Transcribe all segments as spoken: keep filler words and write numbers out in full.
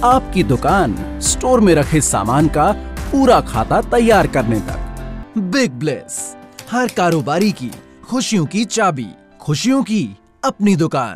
आपकी दुकान स्टोर में रखे सामान का पूरा खाता तैयार करने तक। बिग ब्लेस, हर कारोबारी की खुशियों की चाबी, खुशियों की अपनी दुकान।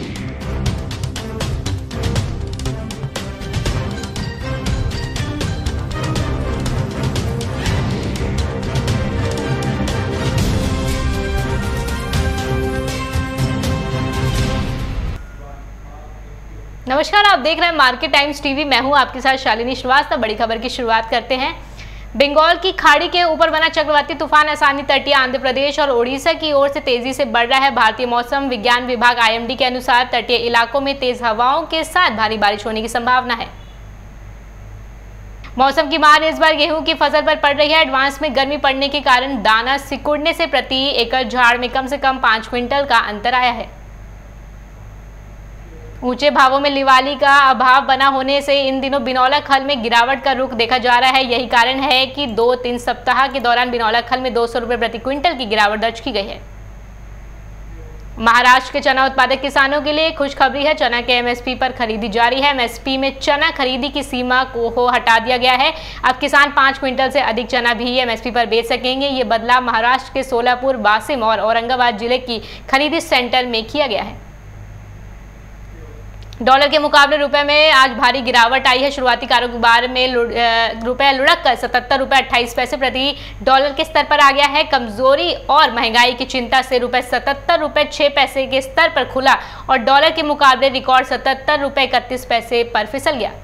नमस्कार, आप देख रहे हैं मार्केट टाइम्स टीवी। मैं हूं आपके साथ शालिनी श्रीवास्तव। बड़ी खबर की शुरुआत करते हैं। बंगाल की खाड़ी के ऊपर बना चक्रवाती तूफान आसानी तटीय आंध्र प्रदेश और ओडिशा की ओर से तेजी से बढ़ रहा है। भारतीय मौसम विज्ञान विभाग आई एम डी के अनुसार तटीय इलाकों में तेज हवाओं के साथ भारी बारिश होने की संभावना है। मौसम की मार इस बार गेहूं की फसल पर पड़ रही है। एडवांस में गर्मी पड़ने के कारण दाना सिकुड़ने से प्रति एकड़ झाड़ में कम से कम पांच क्विंटल का अंतर आया है। ऊंचे भावों में लिवाली का अभाव बना होने से इन दिनों बिनौला खल में गिरावट का रुख देखा जा रहा है। यही कारण है कि दो तीन सप्ताह के दौरान बिनौला खल में दो सौ रुपये प्रति क्विंटल की गिरावट दर्ज की गई है। महाराष्ट्र के चना उत्पादक किसानों के लिए खुशखबरी है। चना के एम एस पी पर खरीदी जारी है। एम एस पी में चना खरीदी की सीमा को हटा दिया गया है। अब किसान पाँच क्विंटल से अधिक चना भी एम एस पी पर बेच सकेंगे। ये बदलाव महाराष्ट्र के सोलापुर, वाशिम और औरंगाबाद जिले की खरीदी सेंटर में किया गया है। डॉलर के मुकाबले रुपए में आज भारी गिरावट आई है। शुरुआती कारोबार में रुपए लुढ़क कर सतहत्तर रुपए अट्ठाईस पैसे प्रति डॉलर के स्तर पर आ गया है। कमजोरी और महंगाई की चिंता से रुपए सतहत्तर रुपए छह पैसे के स्तर पर खुला और डॉलर के मुकाबले रिकॉर्ड सतहत्तर रुपए इकतीस पैसे पर फिसल गया।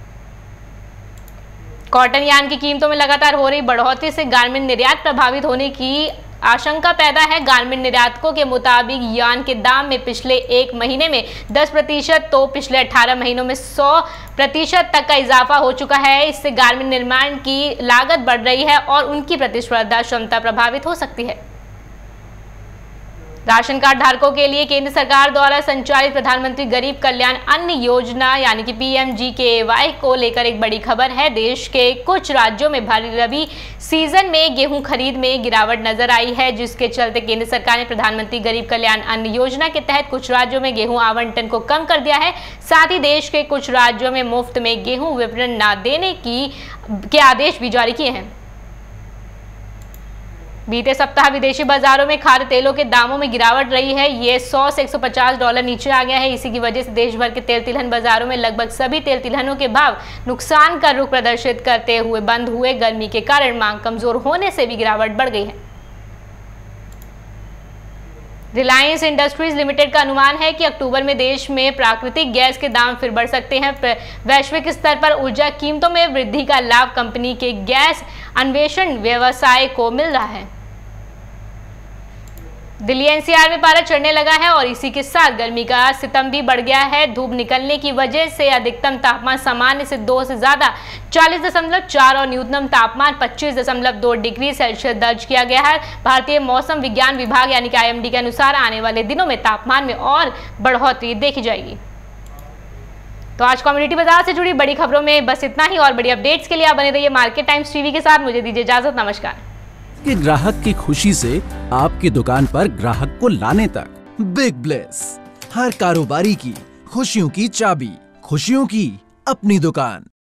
कॉटन यार्न की कीमतों में लगातार हो रही बढ़ोतरी से गारमेंट निर्यात प्रभावित होने की आशंका पैदा है। गारमेंट निर्यातकों के मुताबिक यार्न के दाम में पिछले एक महीने में दस प्रतिशत तो पिछले अठारह महीनों में सौ प्रतिशत तक का इजाफा हो चुका है। इससे गारमेंट निर्माण की लागत बढ़ रही है और उनकी प्रतिस्पर्धा क्षमता प्रभावित हो सकती है। राशन कार्ड धारकों के लिए केंद्र सरकार द्वारा संचालित प्रधानमंत्री गरीब कल्याण अन्न योजना यानी कि पी एम जी के वाई को लेकर एक बड़ी खबर है। देश के कुछ राज्यों में भारी रबी सीजन में गेहूं खरीद में गिरावट नजर आई है, जिसके चलते केंद्र सरकार ने प्रधानमंत्री गरीब कल्याण अन्न योजना के तहत कुछ राज्यों में गेहूं आवंटन को कम कर दिया है। साथ ही देश के कुछ राज्यों में मुफ्त में गेहूं वितरण न देने की के आदेश भी जारी किए हैं। बीते सप्ताह विदेशी बाजारों में खाद्य तेलों के दामों में गिरावट रही है। ये सौ से एक सौ पचास डॉलर नीचे आ गया है। इसी की वजह से देश भर के तेल तिलहन बाजारों में लगभग सभी तेल तिलहनों के भाव नुकसान का रुख प्रदर्शित करते हुए बंद हुए। गर्मी के कारण मांग कमजोर होने से भी गिरावट बढ़ गई है। रिलायंस इंडस्ट्रीज लिमिटेड का अनुमान है कि अक्टूबर में देश में प्राकृतिक गैस के दाम फिर बढ़ सकते हैं। वैश्विक स्तर पर ऊर्जा कीमतों में वृद्धि का लाभ कंपनी के गैस अन्वेषण व्यवसाय को मिल रहा है। दिल्ली एन सी आर में पारा चढ़ने लगा है और इसी के साथ गर्मी का सितम भी बढ़ गया है। धूप निकलने की वजह से अधिकतम तापमान सामान्य से दो से ज्यादा चालीस दशमलव चार और न्यूनतम तापमान पच्चीस दशमलव दो डिग्री सेल्सियस दर्ज किया गया है। भारतीय मौसम विज्ञान विभाग यानी कि आई एम डी के अनुसार आने वाले दिनों में तापमान में और बढ़ोतरी देखी जाएगी। तो आज कम्युनिटी बाजार से जुड़ी बड़ी खबरों में बस इतना ही। और बड़ी अपडेट्स के लिए आप बने रहिए मार्केट टाइम्स टीवी के साथ। मुझे दीजिए इजाजत, नमस्कार। कि ग्राहक की खुशी से आपकी दुकान पर ग्राहक को लाने तक। बिग ब्लेस, हर कारोबारी की खुशियों की चाबी, खुशियों की अपनी दुकान।